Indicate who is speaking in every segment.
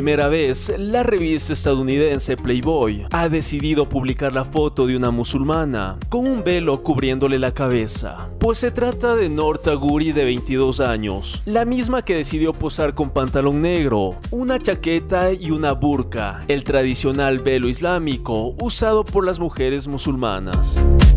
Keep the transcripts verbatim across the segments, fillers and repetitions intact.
Speaker 1: primera vez, la revista estadounidense Playboy ha decidido publicar la foto de una musulmana con un velo cubriéndole la cabeza, pues se trata de Noor Tagouri, de veintidós años, la misma que decidió posar con pantalón negro, una chaqueta y una burka, el tradicional velo islámico usado por las mujeres musulmanas.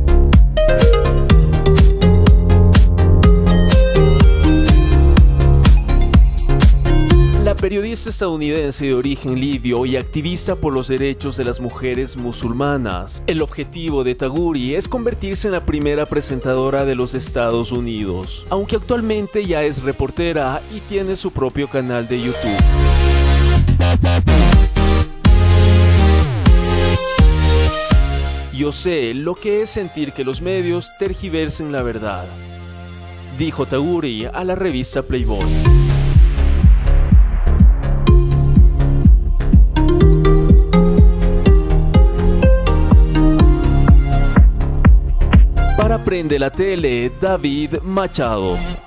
Speaker 1: La periodista estadounidense de origen libio y activista por los derechos de las mujeres musulmanas. El objetivo de Tagouri es convertirse en la primera presentadora de los Estados Unidos, aunque actualmente ya es reportera y tiene su propio canal de YouTube. Yo sé lo que es sentir que los medios tergiversen la verdad, dijo Tagouri a la revista Playboy. Para Prende la Tele, David Machado.